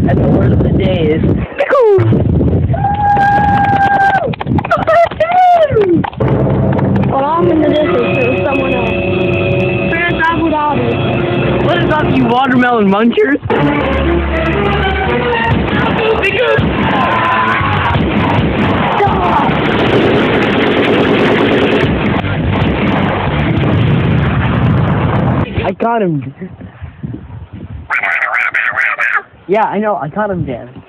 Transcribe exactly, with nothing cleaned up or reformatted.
And the word of the day is Well, I'm in the distance. It was someone else. Parents, I would order. what is up, you watermelon munchers? I got him. Yeah, I know. I got him, Dan.